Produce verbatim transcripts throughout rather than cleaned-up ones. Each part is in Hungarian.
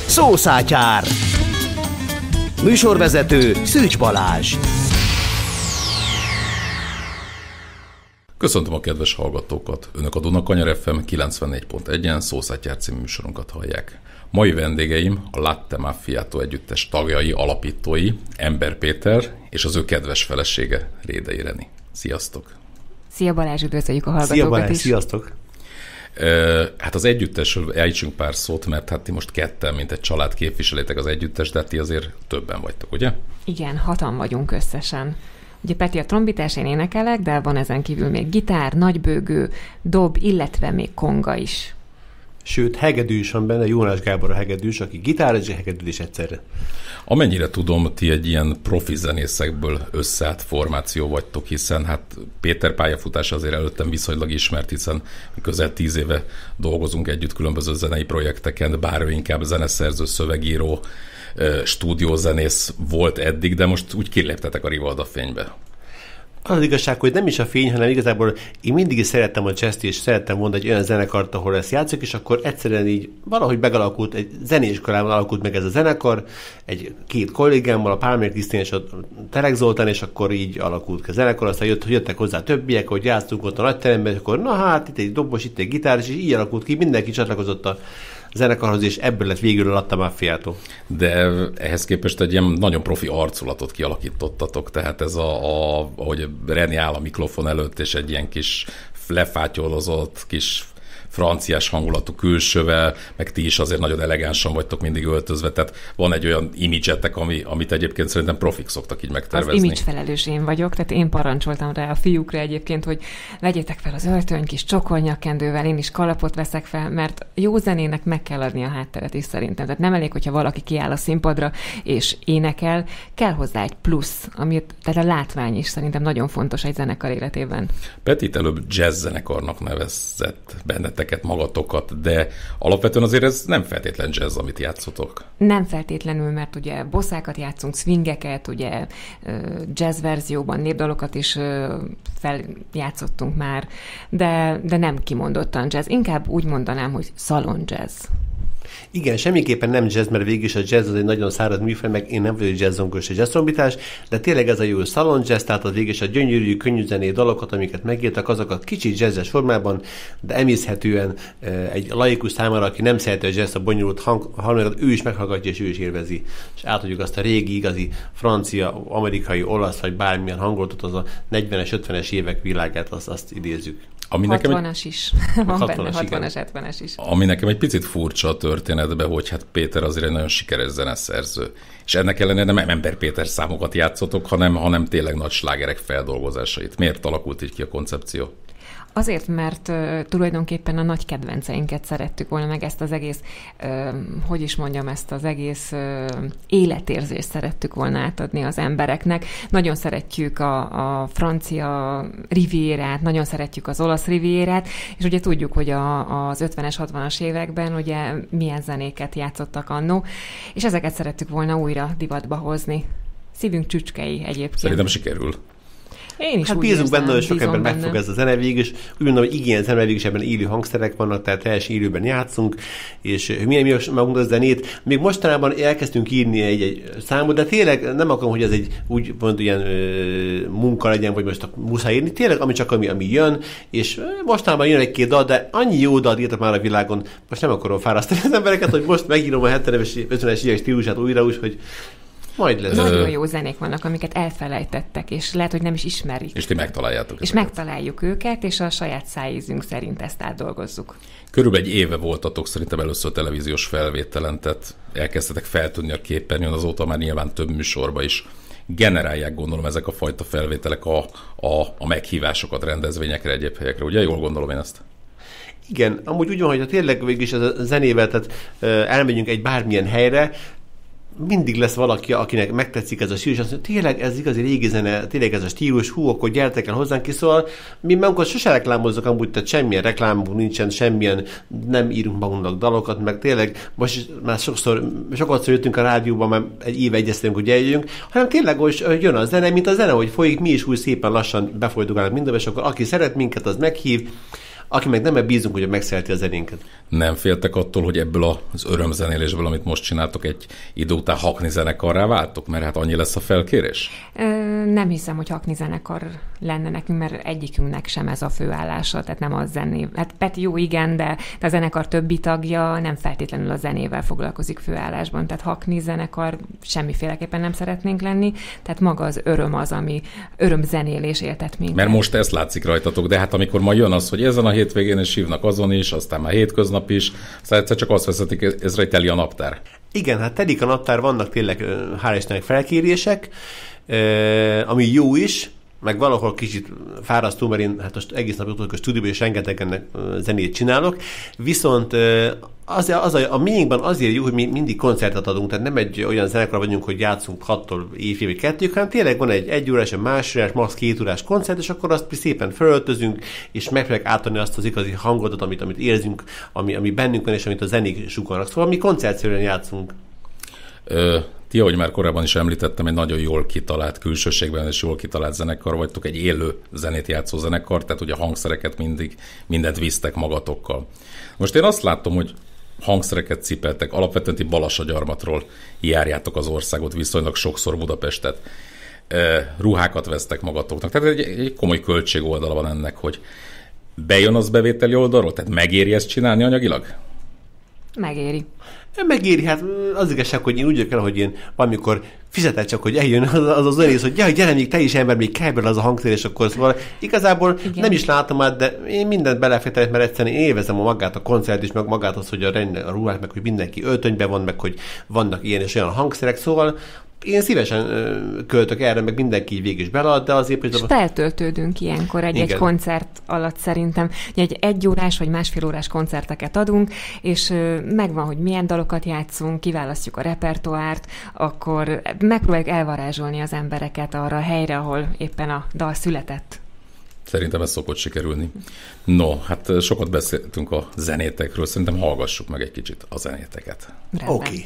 Szószátyár. Műsorvezető Szűcs Balázs. Köszöntöm a kedves hallgatókat! Önök a Dunakanyar ef em kilencvennégy pont egyen Szószátyár című műsorunkat hallják. Mai vendégeim a Latte Macchiato együttes tagjai, alapítói, Ember Péter és az ő kedves felesége, Réde Ireni. Sziasztok! Szia Balázs, üdvözöljük a hallgatókat Szia Balázs, is. Sziasztok! Hát az együttesről ejtsünk pár szót, mert hát ti most ketten, mint egy család képviselétek az együttes, de hát ti azért többen vagytok, ugye? Igen, hatan vagyunk összesen. Ugye Peti a trombitás, én énekelek, de van ezen kívül még gitár, nagybőgő, dob, illetve még konga is. Sőt, hegedű is van benne, Jónás Gábor a hegedűs, aki gitáros és hegedű is egyszerre. Amennyire tudom, ti egy ilyen profi zenészekből összeállt formáció vagytok, hiszen hát Péter pályafutása azért előttem viszonylag ismert, hiszen közel tíz éve dolgozunk együtt különböző zenei projekteken, bár ő inkább zeneszerző, szövegíró, stúdiózenész volt eddig, de most úgy kiléptetek a Rivalda fénybe. Az az igazság, hogy nem is a fény, hanem igazából én mindig is szerettem a jazzt, és szerettem volna egy olyan zenekart, ahol ezt játszok, és akkor egyszerűen így valahogy megalakult, egy zenéskolában alakult meg ez a zenekar, egy két kollégámmal, a Pálmér Krisztina és a Terek Zoltán, és akkor így alakult a zenekar, aztán jött, jöttek hozzá többiek, hogy játszunk ott a nagyteremben, és akkor na hát, itt egy dobos, itt egy gitár, és így alakult ki, mindenki csatlakozott a zenekarhoz, és ebből lett végül a Latte Macchiato. De ehhez képest egy ilyen nagyon profi arculatot kialakítottatok, tehát ez a, a ahogy Reni áll a mikrofon előtt, és egy ilyen kis lefátyolozott, kis franciás hangulatú külsővel, meg ti is azért nagyon elegánsan vagytok mindig öltözve, tehát van egy olyan imidzsetek, ami, amit egyébként szerintem profik szoktak így megtervezni. Az image felelős én vagyok, tehát én parancsoltam rá a fiúkra egyébként, hogy vegyétek fel az öltöny kis csokornyakkendővel, én is kalapot veszek fel, mert jó zenének meg kell adni a hátteret is szerintem. Tehát nem elég, hogyha valaki kiáll a színpadra és énekel, kell hozzá egy plusz, amit, tehát a látvány is szerintem nagyon fontos egy zenekar életében. Petit előbb jazz zenekarnak nevezett benneteket, magatokat, de alapvetően azért ez nem feltétlen jazz, amit játszotok. Nem feltétlenül, mert ugye bosszákat játszunk, swingeket, ugye jazz verzióban népdalokat is feljátszottunk már, de, de nem kimondottan jazz. Inkább úgy mondanám, hogy szalon jazz. Igen, semmiképpen nem jazz, mert végig is a jazz az egy nagyon száraz műfaj, meg én nem vagyok jazzzongos és jazztrombitás, de tényleg ez a jó szalon jazz, tehát az végig is a gyönyörű, könnyű zené dalokat, amiket megírtak, azokat kicsit jazzes formában, de emészhetően egy laikus számára, aki nem szereti a jazz, a bonyolult hang, hangokat, ő is meghallgatja és ő is élvezi. És átadjuk azt a régi, igazi francia, amerikai, olasz vagy bármilyen hangulatot, az a negyvenes, ötvenes évek világát, azt, azt idézzük. Ami hatvanas is. Van hatvanas, benne hatvanas, hetvenes is. Ami nekem egy picit furcsa a történetben, hogy hát Péter azért egy nagyon sikeres zeneszerző. És ennek ellenére nem Ember Péter számokat játszotok, hanem, hanem tényleg nagy slágerek feldolgozásait. Miért alakult így ki a koncepció? Azért, mert uh, tulajdonképpen a nagy kedvenceinket szerettük volna, meg ezt az egész, uh, hogy is mondjam, ezt az egész uh, életérzést szerettük volna átadni az embereknek. Nagyon szeretjük a, a francia rivierát, nagyon szeretjük az olasz rivierát, és ugye tudjuk, hogy a, az ötvenes, hatvanas években ugye milyen zenéket játszottak annó, és ezeket szerettük volna újra divatba hozni. Szívünk csücskei egyébként. Szerintem sikerül. Én is hát úgy bízunk érzem, benne, hogy sok ember benne. megfog ez a zene végig, és úgy mondom, hogy igen, zene végig is ebben élő hangszerek vannak, tehát teljesen élőben játszunk, és milyen mi magunk a zenét. Még mostanában elkezdtünk írni egy, egy számot, de tényleg nem akarom, hogy ez egy úgy mondjuk ilyen ö, munka legyen, vagy most muszáj írni, tényleg ami csak ami, ami jön, és mostanában jön egy-két dal, de annyi jó dal írtak már a világon, most nem akarom fárasztani az embereket, hogy most megírom a hetvenes, ötvenes évek stílusát újra, úgyhogy majd lesz. Nagyon jó zenék vannak, amiket elfelejtettek, és lehet, hogy nem is ismerik. És ti megtaláljátok. És ezeket. megtaláljuk őket, és a saját szájízünk szerint ezt átdolgozzuk. Körülbelül egy éve voltatok szerintem először televíziós felvételen, tehát elkezdtetek feltűnni a képernyőn, azóta már nyilván több műsorba is generálják, gondolom, ezek a fajta felvételek a, a, a meghívásokat rendezvényekre, egyéb helyekre. Ugye jól gondolom én ezt? Igen, amúgy úgy van, hogy ha tényleg végig is ez a zenével, tehát elmegyünk egy bármilyen helyre, mindig lesz valaki, akinek megtetszik ez a stílus, azt mondja, tényleg ez igazi régi zene, tényleg ez a stílus, hú, akkor gyertek el hozzánk ki, szóval mi magunkat sose reklámozzuk amúgy, tehát semmilyen reklámunk nincsen, semmilyen, nem írunk magunknak dalokat, meg tényleg most már sokszor, sokat jöttünk a rádióban, már egy éve egyeztünk, hogy eljöjjünk, hanem tényleg, hogy jön a zene, mint a zene, hogy folyik, mi is úgy szépen lassan befolytugálunk mindenbe, és akkor aki szeret minket, az meghív. aki meg nem bízunk, hogy megszereti a zenénket. Nem féltek attól, hogy ebből az örömzenélésből, amit most csináltok, egy idő után hakni zenekarrá váltok? Mert hát annyi lesz a felkérés? Ö, nem hiszem, hogy hakni zenekar lenne nekünk, mert egyikünknek sem ez a főállása, tehát nem a zené. Hát Peti jó, igen, de a zenekar többi tagja nem feltétlenül a zenével foglalkozik főállásban, tehát hakni zenekar semmiféleképpen nem szeretnénk lenni, tehát maga az öröm az, ami örömzenélés éltet minket. Mert most ezt látszik rajtatok, de hát amikor ma jön az, hogy ezen a hétvégén is hívnak azon is, aztán már hétköznap is, aztán egyszer csak azt veszetik, ezre teli a naptár. Igen, hát telik a naptár, vannak tényleg hál' Istennek felkérések, ami jó is, meg valahol kicsit fárasztó, mert én hát most egész nap utolsó a stúdióban, és rengeteg ennek zenét csinálok, viszont az, az a, a miénkben azért jó, hogy mi mindig koncertet adunk, tehát nem egy olyan zenekar vagyunk, hogy játszunk hattól éjfél vagy kettőig, hanem tényleg van egy egy órás, egy másodás, max. két órás koncert, és akkor azt szépen felöltözünk, és megpróbáljuk átadni azt az igazi hangot, amit, amit érzünk, ami, ami bennünk van, és amit a zenék sugarnak. Szóval mi koncertszerűen játszunk. Ö, ti, ahogy már korábban is említettem, egy nagyon jól kitalált, külsőségben és jól kitalált zenekar vagytok, egy élő zenét játszó zenekar, tehát ugye a hangszereket mindig, mindent visztek magatokkal. Most én azt látom, hogy hangszereket cipeltek, alapvetően ti Balassagyarmatról járjátok az országot, viszonylag sokszor Budapestet, e, ruhákat vesztek magatoknak. Tehát egy, egy komoly költség oldala van ennek, hogy bejön az bevételi oldalról, tehát megéri ezt csinálni anyagilag? Megéri. Megéri, hát az igazság, hogy én úgy jövök el, hogy én valamikor fizetek csak, hogy eljön az az, az rész, hogy jaj, gyere még te is ember, még kell az a hangszer, és akkor szóval igazából igen. Nem is látom át, de én mindent belefektetek, mert egyszerűen én élvezem a magát a koncert is, meg magát az, hogy a, a ruhák, meg hogy mindenki öltönyben van, meg hogy vannak ilyen és olyan hangszerek, szóval én szívesen költök erre, meg mindenki végig is belead, de azért... És feltöltődünk ilyenkor egy-egy koncert alatt szerintem. Egy egyórás vagy másfél órás koncerteket adunk, és megvan, hogy milyen dalokat játszunk, kiválasztjuk a repertoárt, akkor megpróbáljuk elvarázsolni az embereket arra a helyre, ahol éppen a dal született. Szerintem ez szokott sikerülni. No, hát sokat beszéltünk a zenétekről, szerintem hallgassuk meg egy kicsit a zenéteket. Oké. Okay.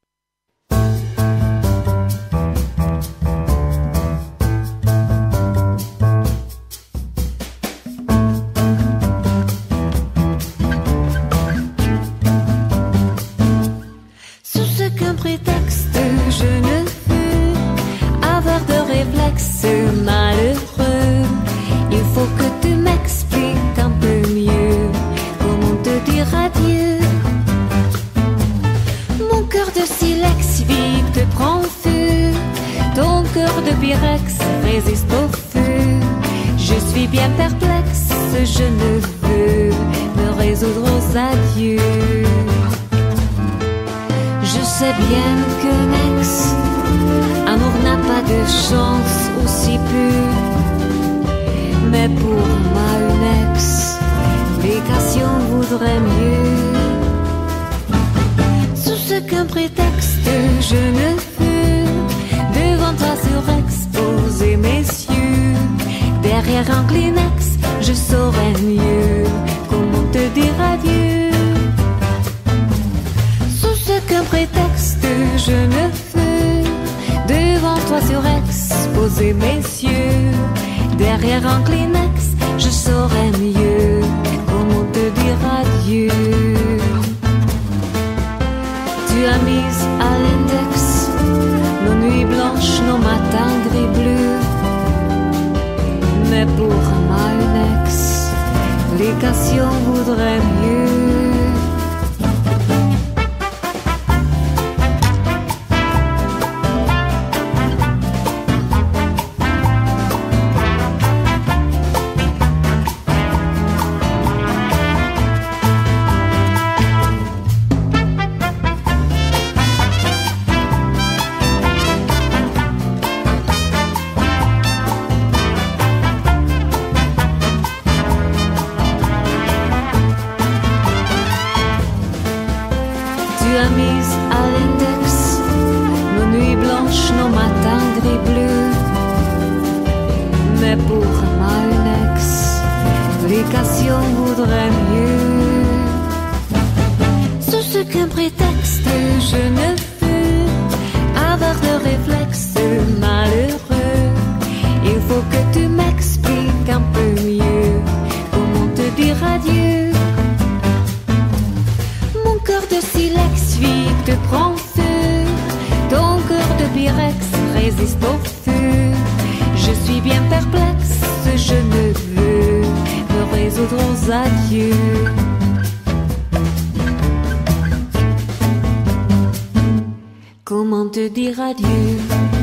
Malheureux, il faut que tu m'expliques un peu mieux comment te dire adieu. Mon cœur de silex vide te prend feu, ton cœur de pyrex résiste au feu. Je suis bien perplexe, je ne veux me résoudre aux adieux. Je sais bien qu'un ex amour n'a pas de chance aussi peu, mais pour moi une explication voudrait mieux. Sous aucun prétexte je ne veux devant toi surexposer mes yeux. Derrière un Kleenex je saurais mieux comment te dire adieu. Sous aucun prétexte je ne veux devant toi surexposer mes yeux. Derrière un Kleenex, je saurais mieux comment te dire adieu. Tu as mis à l'index nos nuits blanches, nos matins gris bleus. Mais pour ma une explication voudrait mieux. Radio. te prend feu, ton cœur de pyrex résiste au feu. Je suis bien perplexe, je ne veux me résoudre aux adieux. Comment te dire adieu?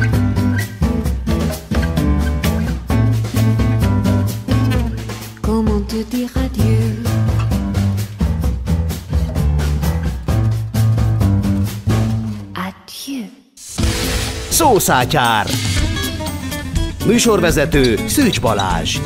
Comment te dire adieu? Adieu. Szószátyár. Műsorvezető Szűcs Balázs.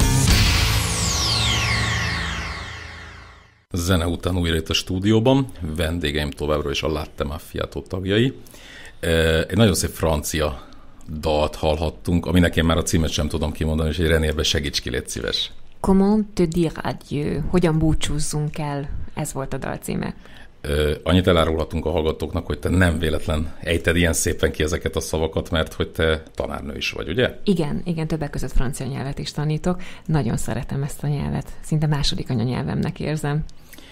Zene után újra itt a stúdióban, vendégeim továbbra is a Latte Macchiato tagjai. Egy nagyon szép francia dalt hallhattunk, aminek én már a címet sem tudom kimondani, és egy Renérbe segíts ki, légy szíves. Comment te dire adieu? Hogyan búcsúzzunk el? Ez volt a dal címe. Annyit elárulhatunk a hallgatóknak, hogy te nem véletlen ejted ilyen szépen ki ezeket a szavakat, mert hogy te tanárnő is vagy, ugye? Igen, igen, többek között francia nyelvet is tanítok. Nagyon szeretem ezt a nyelvet. Szinte második anyanyelvemnek érzem.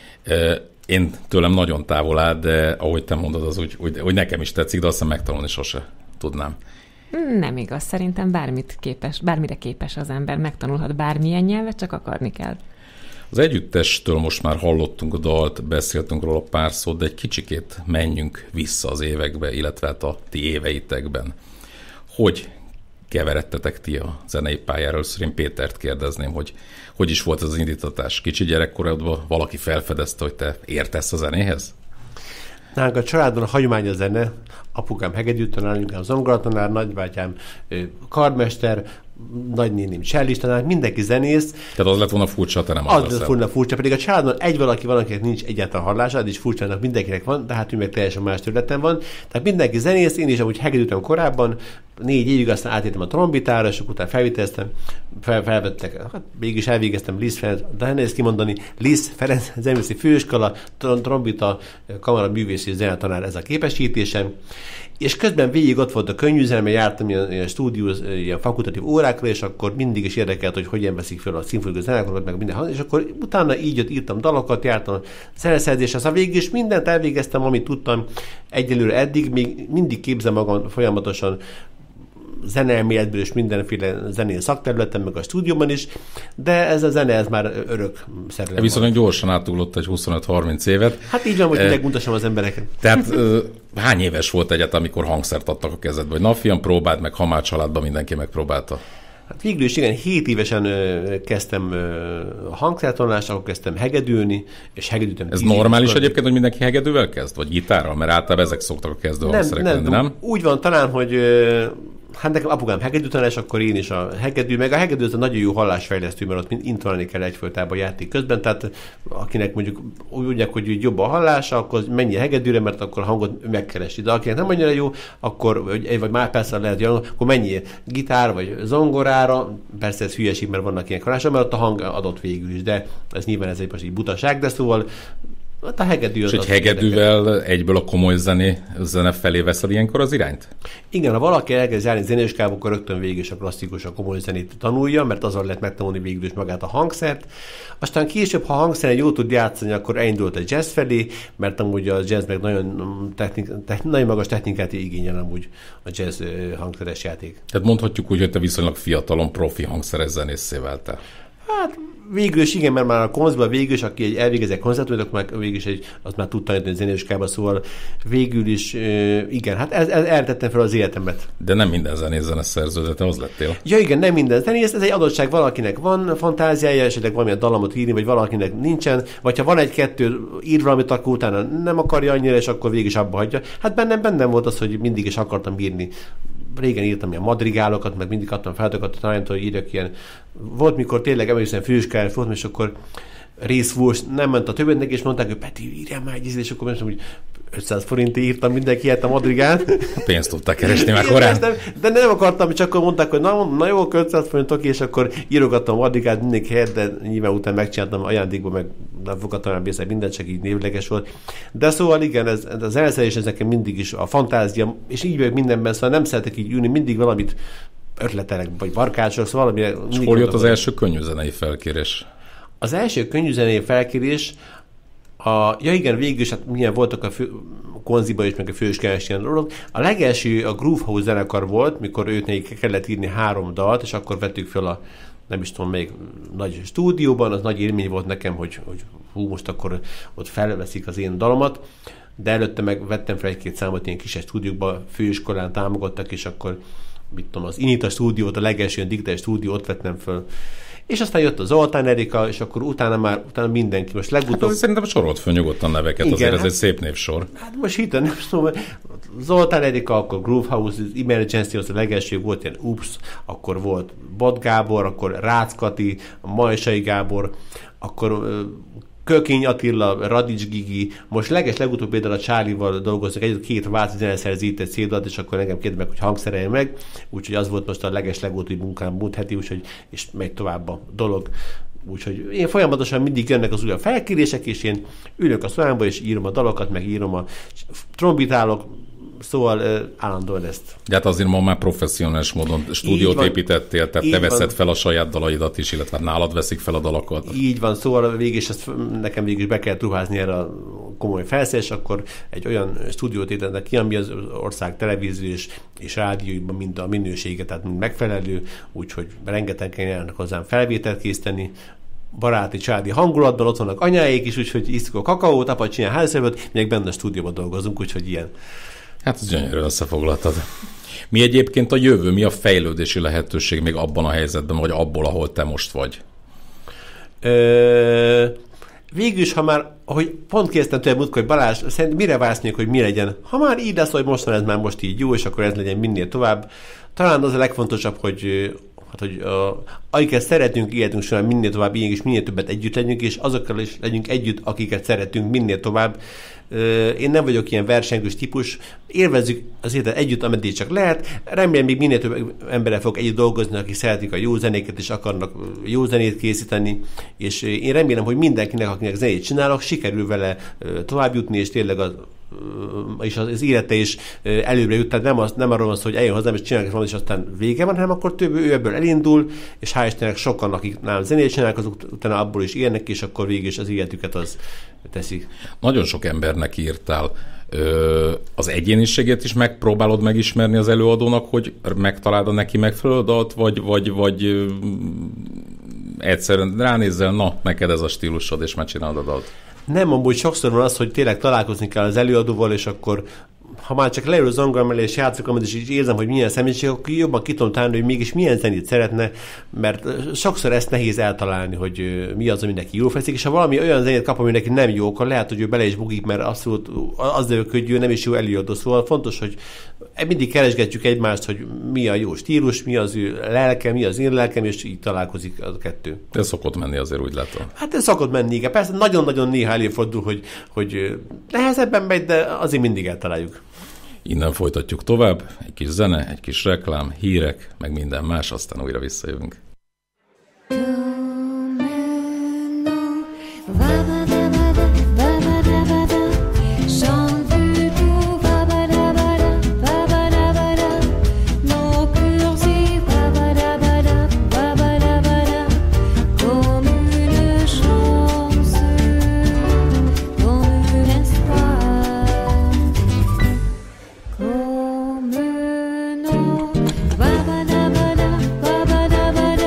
Én tőlem nagyon távol áll, de ahogy te mondod, az úgy, úgy, úgy nekem is tetszik, de aztán megtanulni sose tudnám. Nem igaz, szerintem bármit képes, bármire képes az ember, megtanulhat bármilyen nyelvet, csak akarni kell. Az együttestől most már hallottunk a dalt, beszéltünk róla pár szót, de egy kicsikét menjünk vissza az évekbe, illetve hát a ti éveitekben. Hogy keveredtetek ti a zenei pályára? Először én Pétert kérdezném, hogy hogy is volt ez az indítatás? Kicsi gyerekkorodban valaki felfedezte, hogy te értesz a zenéhez? Nálunk a családban a hagyomány a zene, apukám hegedűtanár, anyukám zongoratanár, nagybátyám karmester, nagynéném csellistanár, mindenki zenész. Tehát az lett volna furcsa, te nem az, az lett volna furcsa, pedig a családban egy valaki van, akinek nincs egyáltalán hallása, és furcsának mindenkinek van, de hát ő meg teljesen más területen van. Tehát mindenki zenész, én is amúgy hegedűtem korábban, négy évig aztán átértem a trombitára, és utána felviteleztem, fel, felvettek, hát mégis elvégeztem Liszt Ferenc, de nehéz kimondani, Liszt Ferenc zenészi főiskola, trombita, kamara művészi zenetanár, ez a képesítésem. És közben végig ott volt a könnyű zene, mert jártam ilyen, ilyen stúdió, ilyen fakultatív órákra, és akkor mindig is érdekelt, hogy hogyan veszik fel a szimfonikus zenekart, meg minden. És akkor utána így ott írtam dalokat, jártam a zeneszerzésre, aztán végig is mindent elvégeztem, amit tudtam egyelőre eddig, még mindig képzem magam folyamatosan zeneelméletből és mindenféle zenén szakterületen, meg a stúdióban is, de ez a zene, ez már örök szerelem. Viszont gyorsan átugrott egy huszonöt-harminc évet. Hát így van, hogy e, megmutassam az embereket. Tehát ö, hány éves volt egyáltalán, amikor hangszert adtak a kezedbe? Hogy na fiam, próbáld meg, ha már családban mindenki megpróbálta. Hát végül is igen, hét évesen ö, kezdtem ö, hangszertanulást, akkor kezdtem hegedülni, és hegedültem. Ez normális egyébként, hogy mindenki hegedűvel kezd? Vagy gitárral? Mert általában ezek szoktak a kezdő hangszerek nem, lenni, nem? nem? Úgy van talán, hogy ö, hát nekem apukám hegedűtanás, akkor én is a hegedű, meg a hegedű az a nagyon jó hallásfejlesztő, mert ott intonálni kell egyfolytában játék közben, tehát akinek mondjuk úgy mondják, hogy jobb a hallása, akkor menj a hegedűre, mert akkor a hangot megkeresi. De akinek nem annyira jó, akkor, vagy, vagy már persze lehet, akkor menjél gitár vagy zongorára, persze ez hülyeség, mert vannak ilyen hallások, mert ott a hang adott végül is, de ez nyilván ez egy most így butaság, de szóval hát a hegedű az. És egy hegedűvel érdekes. Egyből a komoly zené, zene felé veszed ilyenkor az irányt? Igen, ha valaki elkezd járni zenéskába, akkor rögtön végig is a klasszikus, a komoly zenét tanulja, mert azzal lehet megtanulni végül is magát a hangszert. Aztán később, ha a hangszeren jól tud játszani, akkor elindult a jazz felé, mert amúgy a jazz meg nagyon, technik, technik, nagyon magas technikát igényel amúgy a jazz hangszeres játék. Tehát mondhatjuk úgy, hogy te viszonylag fiatalon profi hangszeres zenészé váltál. Hát végül is igen, mert már a konzban végül is, aki egy elvégez egy koncertot, akkor már végül is egy, azt már tud tanítani zenéskába, szóval végül is igen, hát ez, ez eltettem fel az életemet. De nem minden zenész zeneszerző, de te az lettél. Ja igen, nem minden zenész, ez egy adottság, valakinek van fantáziája, esetleg valamilyen dallamot írni, vagy valakinek nincsen, vagy ha van egy-kettő ír valamit, akkor utána nem akarja annyira, és akkor végül is abba hagyja. Hát bennem bennem volt az, hogy mindig is akartam írni. Régen írtam ilyen madrigálokat, meg mindig adtam feladatokat a tanárt, hogy írjak ilyen. Volt, mikor tényleg emlékszem főiskolán voltam, és akkor részfús, nem ment a többetnek, és mondták, hogy Peti, írjál már egy ízét, és akkor mondtam, hogy ötszáz forintért írtam mindenki a madrigát. Pénzt tudták keresni már korán. De nem akartam, csak akkor mondták, hogy na, na jó, ötszáz forintok, és akkor írogattam a madrigát mindenki helyet, de nyilván után megcsináltam ajándékba, meg nem fogadtam el bészek, minden csak így névleges volt. De szóval igen, ez, az elszerelés ez nekem mindig is a fantázia, és így vagyok mindenben, szóval nem szeretek így ülni, mindig valamit ötletelek, vagy barkácsok, szóval valami. És hol jött az első könnyűzenei felkérés? Az első könnyűzenei felkérés A, ja igen, végül is, hát milyen voltak a fő, Konziba is, meg a Főskenes ilyen dolog. A legelső a Groove House zenekar volt, mikor őt nekik kellett írni három dalt, és akkor vettük fel a, nem is tudom, még nagy stúdióban, az nagy élmény volt nekem, hogy, hogy hú, most akkor ott felveszik az én dalomat, de előtte meg vettem fel egy-két számot ilyen kis stúdiókban, főiskolán támogattak, és akkor mit tudom, az Inita stúdiót, a legelső ilyen digitális stúdió, ott vettem föl. És aztán jött a Zoltán Erika, és akkor utána már utána mindenki. Most legutóbb... Hát szerintem sorolt föl nyugodtan neveket, igen, azért ez hát, egy szép névsor. Hát most hittem, nem tudom, Zoltán Erika, akkor Groove House, Emergency, az a legelső volt ilyen Ups, akkor volt Bot Gábor, akkor Rácz Kati, Majsai Gábor, akkor Kökény Attila, Radics Gigi, most leges legutóbb például a Charlie-val dolgoznak együtt, két váci zeneszerzít egy cédalt, és akkor engem kérde meg, hogy hangszerelj meg, úgyhogy az volt most a leges legutóbbi munkám múlt heti, úgyhogy és megy tovább a dolog. Úgyhogy én folyamatosan mindig jönnek az újabb felkérések, és én ülök a szobámba, és írom a dalokat, meg írom a trombitálok, szóval uh, állandóan ezt. De hát azért ma már professzionális módon stúdiót építettél, tehát te veszed van. fel a saját dalaidat is, illetve nálad veszik fel a dalokat. Így van, szóval végig is ezt nekem végig is be kell ruházni erre a komoly felszerelés, akkor egy olyan stúdiót építettek ki, ami az ország televízió és, és rádióiban mind a minősége, tehát mind megfelelő, úgyhogy rengetegen járnak hozzám felvételt készíteni, baráti, családi hangulatban, ott vannak anyáik is, úgyhogy isztuk a kakaót, apa csinál házszervet, még benne a stúdióban dolgozunk, úgyhogy ilyen. Hát ez gyönyörű összefoglaltad. Mi egyébként a jövő, mi a fejlődési lehetőség még abban a helyzetben, vagy abból, ahol te most vagy? Ö, végül is, ha már, ahogy pont kérdeztem tőle múltkor, hogy Balázs, szerint mire vársz még, hogy mi legyen? Ha már így lesz, hogy most van ez már most így jó, és akkor ez legyen minél tovább. Talán az a legfontosabb, hogy hát, hogy a, akiket szeretünk, életünk során minél tovább éljünk, és minél többet együtt legyünk, és azokkal is legyünk együtt, akiket szeretünk minél tovább. Én nem vagyok ilyen versengős típus, élvezzük az életet együtt, ameddig csak lehet. Remélem, még minél több emberrel fogok együtt dolgozni, akik szeretik a jó zenéket, és akarnak jó zenét készíteni, és én remélem, hogy mindenkinek, akinek zenét csinálok, sikerül vele tovább jutni, és tényleg az és az élete is előbbre jut, tehát nem, az, nem arról van szó, hogy eljön hozzám, és csinálják valamit, és aztán vége van, hanem akkor több ő ebből elindul, és hál' Istennek sokan, akik nálam zenét csinálnak, azok utána abból is élnek, és akkor végig is az életüket az teszik. Nagyon sok embernek írtál. Az egyéniségét is megpróbálod megismerni az előadónak, hogy megtaláld a neki megfelelő dalt, vagy, vagy, vagy egyszerűen ránézzel, na, neked ez a stílusod, és megcsinálod a dalt. Nem, amúgy sokszor van az, hogy tényleg találkozni kell az előadóval, és akkor ha már csak leül az zongora mellé és játszok, amit is érzem, hogy milyen személyiség, akkor jobban ki tudom találni, hogy mégis milyen zenét szeretne, mert sokszor ezt nehéz eltalálni, hogy mi az, ami neki jól fekszik, és ha valami olyan zenét kap, ami neki nem jó, akkor lehet, hogy ő bele is bugik, mert abszolút az derül, hogy ő nem is jó előadó. Szóval fontos, hogy mindig keresgetjük egymást, hogy mi a jó stílus, mi az ő lelke, mi az én lelkem, és így találkozik a kettő. Ez szokott menni azért, úgy látom. Hát ez szokott menni, igen. Persze nagyon-nagyon néha előfordul, hogy, hogy nehezebben megy, de azért mindig eltaláljuk. Innen folytatjuk tovább, egy kis zene, egy kis reklám, hírek, meg minden más, aztán újra visszajövünk. Ba ba da ba da ba ba da ba da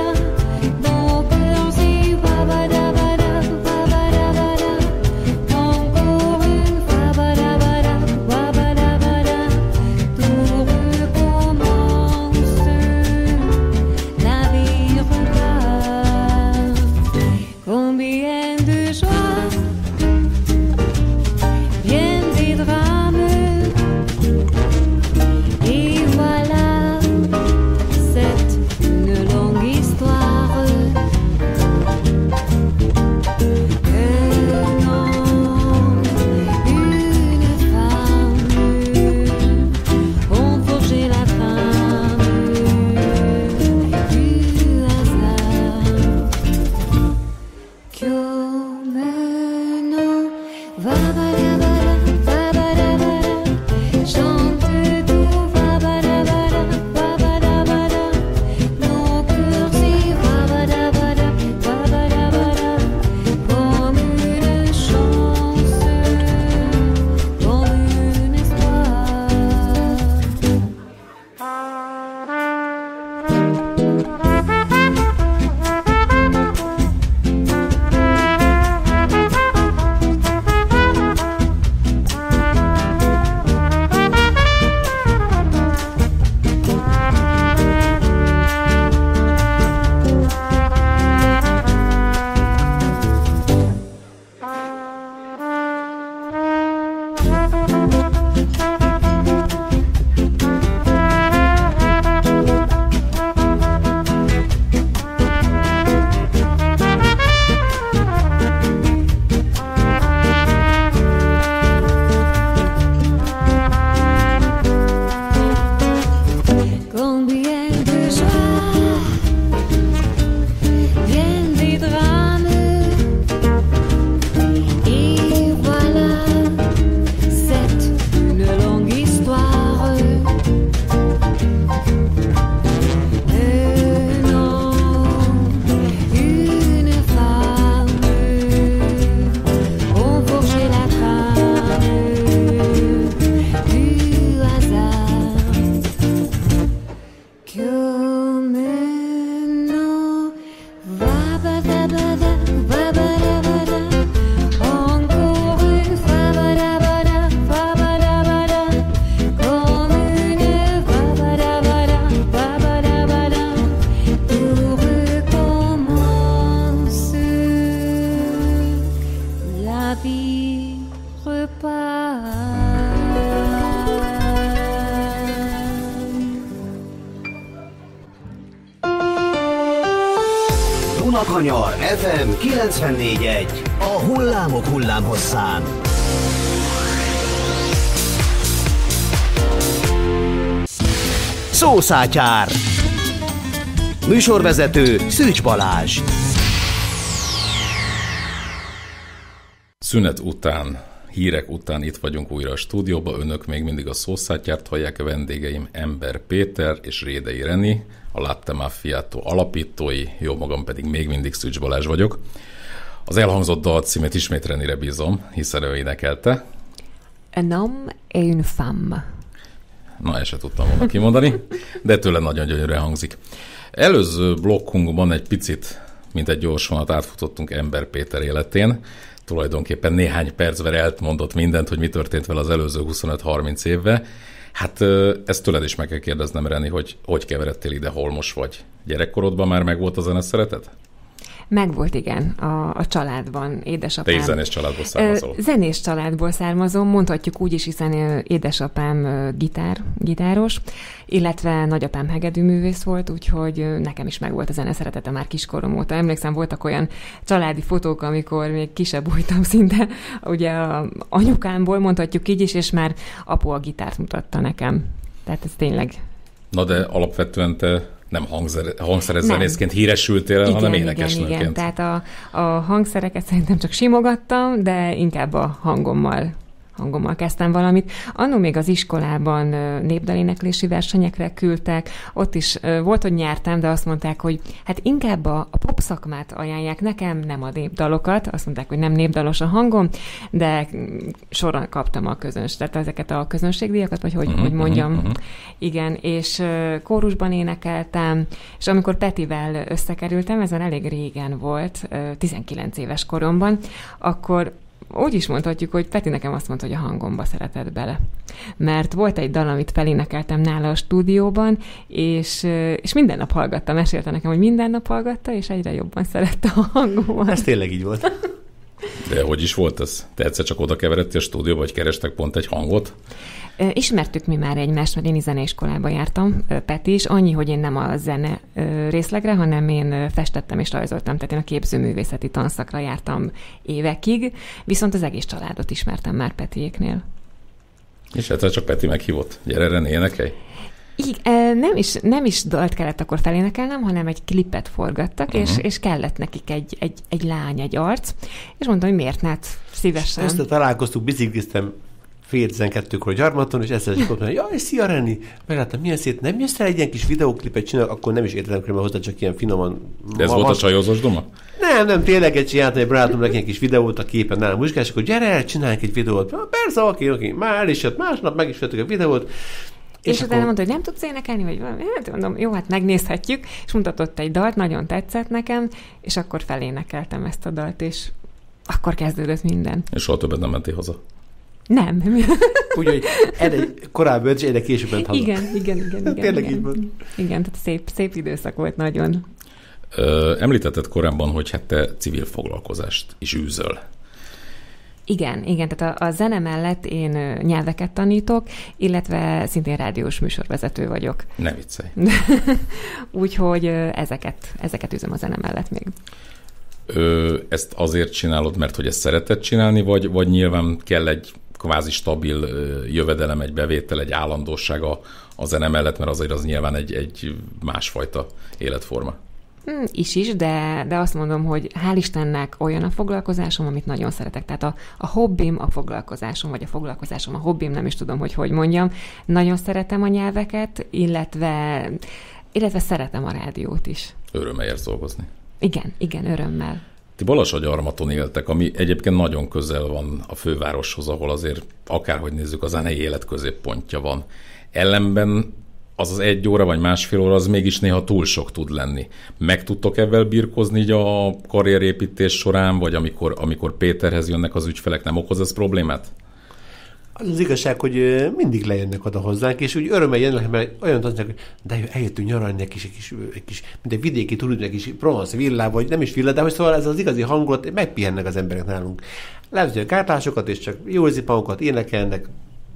Almakanyar ef em kilencvennégy egy. A hullámok hullámhosszán. Szószátyár. Műsorvezető Szűcs Balázs. Szünet után, hírek után itt vagyunk újra a stúdióban. Önök még mindig a Szószátyárt hallják, a vendégeim Ember Péter és Rédei Reni, a Latte Macchiato alapítói, jó magam pedig még mindig Szűcs Balázs vagyok. Az elhangzott dal címét ismét Renire bízom, hiszen ő énekelte. Un homme et une femme. Na, ezt se tudtam volna kimondani, de tőle nagyon gyönyörűen hangzik. Előző blokkunkban egy picit, mint egy gyors vonat átfutottunk Ember Péter életén. Tulajdonképpen néhány percben elmondott mindent, hogy mi történt vele az előző huszonöt-harminc évvel. Hát ezt tőled is meg kell kérdeznem, Reni, hogy hogy keveredtél ide, hol most vagy? Gyerekkorodban már megvolt a zene szeretet? Megvolt, igen, a, a családban, édesapám. Te is zenés családból származol? Zenés családból származom, mondhatjuk úgy is, hiszen édesapám gitár, gitáros, illetve nagyapám hegedűművész volt, úgyhogy nekem is megvolt a zene szeretete már kiskorom óta. Emlékszem, voltak olyan családi fotók, amikor még kisebb voltam szinte, ugye a anyukámból, mondhatjuk így is, és már apu a gitárt mutatta nekem. Tehát ez tényleg... Na de alapvetően te nem hangzer, hangszeres zenészként híresültél, igen, hanem énekesnőként. Igen, igen. Tehát a, a hangszereket szerintem csak simogattam, de inkább a hangommal, hangommal kezdtem valamit. Annó még az iskolában népdaléneklési versenyekre küldtek, ott is volt, hogy nyertem, de azt mondták, hogy hát inkább a, a pop szakmát ajánlják nekem, nem a népdalokat. Azt mondták, hogy nem népdalos a hangom, de sorra kaptam a közöns, tehát ezeket a közönségdíjakat, vagy hogy, uh-huh, hogy mondjam. Uh-huh. Igen, és kórusban énekeltem, és amikor Petivel összekerültem, ez már elég régen volt, tizenkilenc éves koromban, akkor úgy is mondhatjuk, hogy Peti nekem azt mondta, hogy a hangomba szeretett bele. Mert volt egy dal, amit felénekeltem nála a stúdióban, és, és minden nap hallgatta, mesélte nekem, hogy minden nap hallgatta, és egyre jobban szerette a hangomat. Ez tényleg így volt. De hogy is volt ez? Te egyszer csak oda keveredtél a stúdióba, vagy kerestek pont egy hangot? Ismertük mi már egymást, mert én is zeneiskolába jártam, Peti is, annyi, hogy én nem a zene részlegre, hanem én festettem és rajzoltam, tehát én a képzőművészeti tanszakra jártam évekig, viszont az egész családot ismertem már Petiéknél. És egyszer csak Peti meghívott, gyere, Reni, énekelj! Így, nem is, nem is dalt kellett akkor felénekelnem, hanem egy klipet forgattak, uh-huh. és, és kellett nekik egy, egy, egy lány, egy arc, és mondtam, hogy miért ne, szívesen. Ezt találkoztuk, bicikliztem fél tizenkettőkor a gyarmaton, és ezzel is mondtam, hogy jaj, szia Reni! Megláttam, milyen szét, nem jössz el egy ilyen kis videóklipet csinálni, akkor nem is értem, hogy hozzá csak ilyen finoman... De ez ma, volt a csajozós duma? Nem, nem, tényleg egy csináltam, egy barátom neki egy kis videót a képen nálam muzsikás, és akkor gyere, csináljunk egy videót. Persze, oké, oké, már is jött, másnap meg is vettük a videót. És, és utána mondta, hogy nem tudsz énekelni, vagy valami. Hát mondom, jó, hát megnézhetjük, és mutatott egy dalt, nagyon tetszett nekem, és akkor felénekeltem ezt a dalt, és akkor kezdődött minden. És soha többet nem mentél haza? Nem. Úgyhogy egy korábban, és egyre később ment haza. Igen, igen, igen. igen Tényleg igen. így van. Igen, tehát szép, szép időszak volt nagyon. Ö, említetted korábban, hogy hát te civil foglalkozást is űzöl. Igen, igen, tehát a, a zene mellett én nyelveket tanítok, illetve szintén rádiós műsorvezető vagyok. Ne viccelj. Úgyhogy ezeket, ezeket üzöm a zene mellett még. Ö, ezt azért csinálod, mert hogy ezt szereted csinálni, vagy, vagy nyilván kell egy kvázi stabil jövedelem, egy bevétel, egy állandóság a, a zene mellett, mert azért az nyilván egy, egy másfajta életforma. Is is, de, de azt mondom, hogy hál' Istennek olyan a foglalkozásom, amit nagyon szeretek. Tehát a, a hobbim a foglalkozásom, vagy a foglalkozásom a hobbim, nem is tudom, hogy hogy mondjam. Nagyon szeretem a nyelveket, illetve, illetve szeretem a rádiót is. Örömmel érsz dolgozni. Igen, igen, örömmel. Ti Balassagyarmaton éltek, ami egyébként nagyon közel van a fővároshoz, ahol azért akárhogy nézzük, a zenei élet középpontja van. Ellenben az az egy óra vagy másfél óra, az mégis néha túl sok tud lenni. Meg tudtok ebben birkózni így a karrierépítés során, vagy amikor, amikor Péterhez jönnek az ügyfelek, nem okoz ez problémát? Az az igazság, hogy mindig lejönnek oda hozzánk, és úgy örömmel jönnek, mert olyan tanulják, hogy de eljöttünk nyaralni egy kis, egy kis, egy kis mint egy vidéki turizmus, egy kis Provence villá, vagy nem is villa, de hogy szóval ez az igazi hangulat, megpihennek az emberek nálunk. Levezető a kártlásokat, és csak jó zipangokat énekelnek,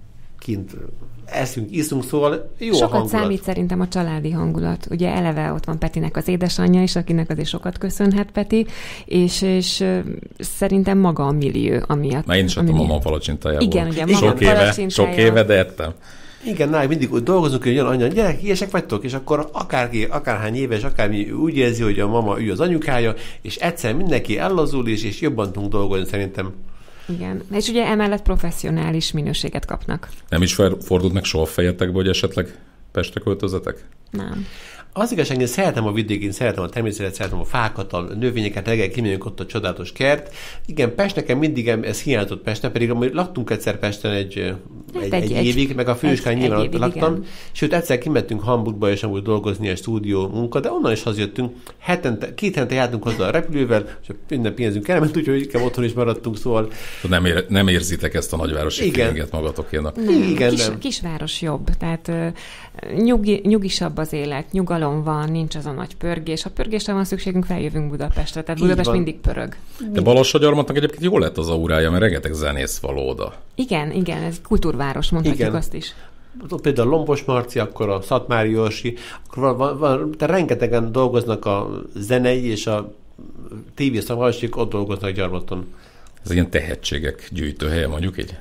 kint eszünk, iszunk, szóval jó sokat a hangulat. számít szerintem a családi hangulat. Ugye eleve ott van Petinek az édesanyja is, akinek azért sokat köszönhet Peti, és, és szerintem maga a millió, amiatt. Már én is ettem a mama palacsintájából. Igen, ugye mama sok éve, palacsintája. sok éve, de ettem. Igen, nálam mindig úgy dolgozunk, hogy jön anya, gyerek, ilyesek vagytok, és akkor akárki, akárhány éves, akármi úgy érzi, hogy a mama ő az anyukája, és egyszer mindenki ellazul, és, és jobban tudunk dolgozni szerintem. Igen, és ugye emellett professzionális minőséget kapnak. Nem is fordult meg soha fejetekbe, hogy esetleg Pestre költözetek? Nem. Az igazság, én szeretem a vidékén, szeretem a természetet, szeretem a fákat, a növényeket, reggel kimegyünk ott a csodálatos kert. Igen, Pest nekem mindig ez hiányzott Pesten, pedig amúgy laktunk egyszer Pesten egy, hát egy, egy, egy évig, meg a főiskán nyilván ott laktam. Igen. Sőt, egyszer kimettünk Hamburgba, és amúgy dolgozni egy stúdió munka, de onnan is hazajöttünk. Hetente, két hetente jártunk hozzá a repülővel, és minden pénzünk elment, úgyhogy inkább otthon is maradtunk, szóval... Nem, ér, nem érzitek ezt a nagyvárosi feelinget magatokénak. Nem, igen, kis, nem. Kisváros jobb, tehát uh, nyugi, nyugisabb az élet, nyugalom van, nincs az a nagy pörgés. Ha pörgésre van szükségünk, feljövünk Budapestre, tehát Így Budapest van. mindig pörög. De Balassagyarmatnak egyébként jól lett az aurája, mert rengeteg zenész való oda. Igen, igen, ez kultúrváros, mondhatjuk Igen. azt is. Ott például Lombos Marci, akkor a Szatmári Orsi, akkor van, van, van, de rengetegen dolgoznak a zenei és a tévészakmások, ott dolgoznak Gyarmaton. Ez ilyen tehetségek gyűjtőhelye, mondjuk így.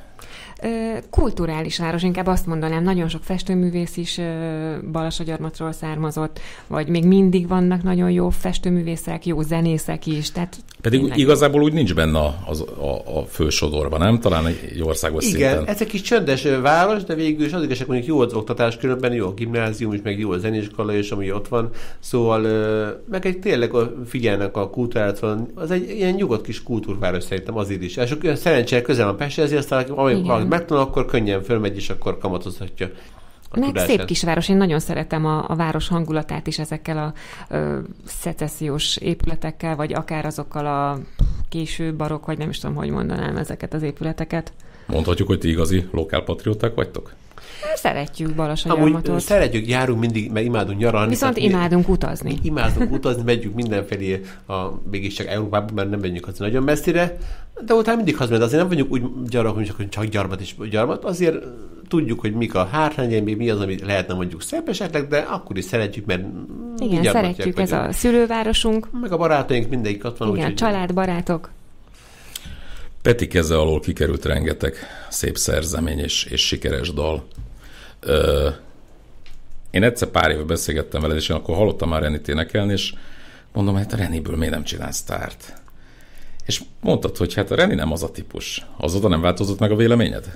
Kulturális város, inkább azt mondanám, nagyon sok festőművész is Balassagyarmatról származott, vagy még mindig vannak nagyon jó festőművészek, jó zenészek is. Tehát Pedig tényleg... igazából úgy nincs benne az, a, a fősodorban, nem? Talán egy országos Igen, szinten. ez egy kis csöndes város, de végül is az igazság, mondjuk jó az oktatás, különben jó a gimnázium is, meg jó a zenéskola is, ami ott van. Szóval meg egy tényleg figyelnek a kultúrára, az egy ilyen nyugodt kis kultúrváros szerintem azért is. És szerencsére közel van Pest, ezért aztán valami megtanul, akkor könnyen fölmegy, és akkor kamatozhatja a Meg tudását. szép kisváros, én nagyon szeretem a, a város hangulatát is ezekkel a ö, szecessziós épületekkel, vagy akár azokkal a késő barokk, vagy nem is tudom, hogy mondanám ezeket az épületeket. Mondhatjuk, hogy ti igazi lokálpatrióták vagytok? Szeretjük Balassagyarmatot. Amúgy szeretjük, járunk mindig, mert imádunk nyaralni. Viszont tehát mi- imádunk utazni. Imádunk utazni, megyünk mindenfelé, a, mégiscsak Európában, mert nem megyünk az nagyon messzire, de utána mindig hazamegyünk, azért nem vagyunk úgy gyarmak, hogy csak, csak gyarmat és gyarmat, azért tudjuk, hogy mik a hátrányai, mi az, ami lehetne mondjuk szebb esetleg, de akkor is szeretjük, mert Igen, gyarmatiak szeretjük, ez vagyunk. a szülővárosunk. Meg a barátaink mindegyik ott van. Igen, úgyhogy- család, barátok. Peti keze alól kikerült rengeteg szép szerzemény és, és sikeres dal. Ö, én egyszer pár éve beszélgettem veled, és én akkor hallottam már Renit énekelni, és mondom, hát a Reniből miért nem csinál sztárt? És mondtad, hogy hát a Reni nem az a típus. Azóta nem változott meg a véleményed?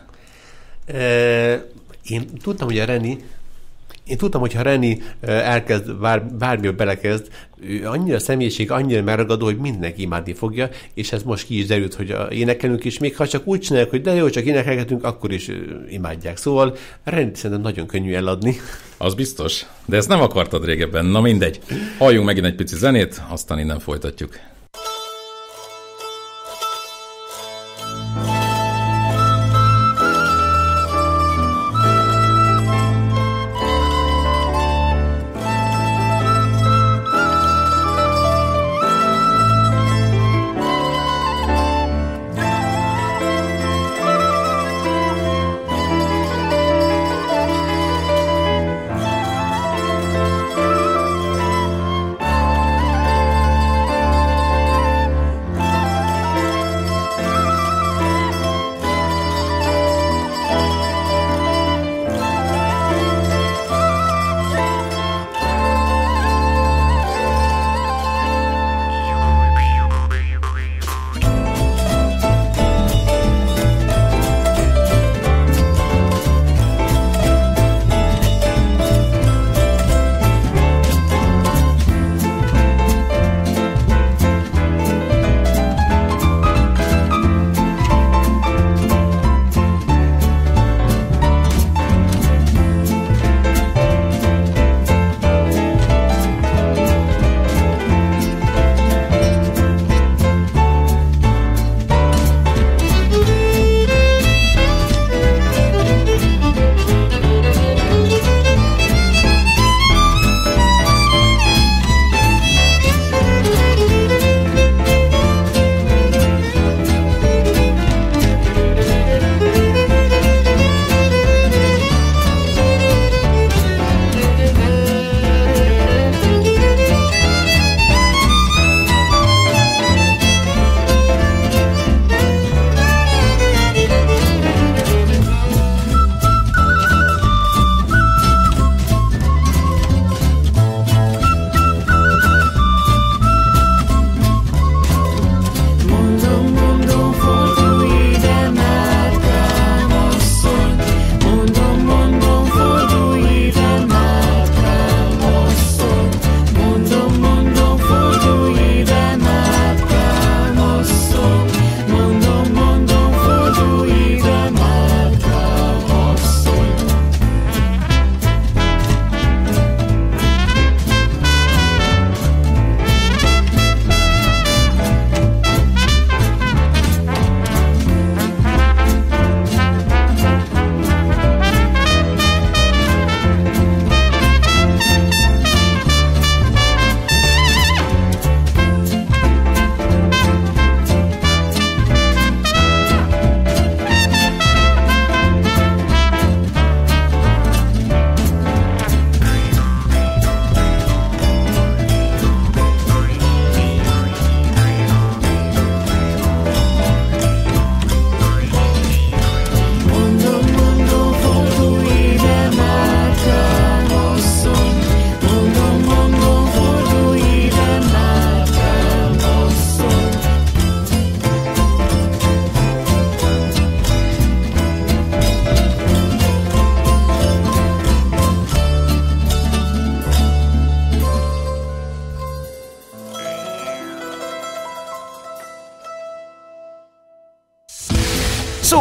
E, én tudtam, hogy a Reni, én tudtam, hogy ha Reni elkezd, bár, bármivel belekezd, ő annyira személyiség, annyira megragadó, hogy mindenki imádni fogja, és ez most ki is derült, hogy a énekelünk is, még ha csak úgy csinálják, hogy de jó, csak énekelgetünk, akkor is imádják. Szóval Renit szerintem nagyon könnyű eladni. Az biztos. De ezt nem akartad régebben. Na mindegy. Halljunk megint egy pici zenét, aztán innen folytatjuk. Thank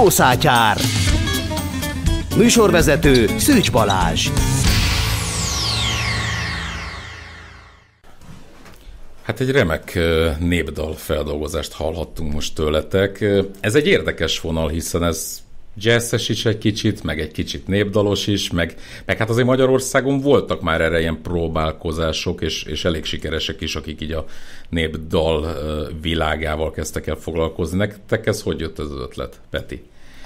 Szószátyár. Műsorvezető Szűcs Balázs. Hát egy remek népdal feldolgozást hallhattunk most tőletek. Ez egy érdekes vonal, hiszen ez jazzes is egy kicsit, meg egy kicsit népdalos is, meg, meg hát azért Magyarországon voltak már erre ilyen próbálkozások, és, és elég sikeresek is, akik így a népdal világával kezdtek el foglalkozni. Nektek ez hogy jött ez az ötlet, Peti?